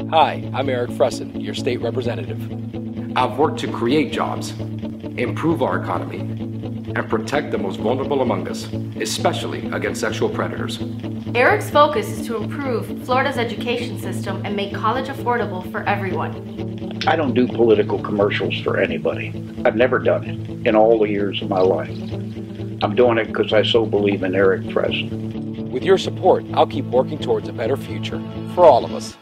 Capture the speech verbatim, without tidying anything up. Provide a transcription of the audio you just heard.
Hi, I'm Erik Fresen, your state representative. I've worked to create jobs, improve our economy, and protect the most vulnerable among us, especially against sexual predators. Erik's focus is to improve Florida's education system and make college affordable for everyone. I don't do political commercials for anybody. I've never done it in all the years of my life. I'm doing it because I so believe in Erik Fresen. With your support, I'll keep working towards a better future for all of us.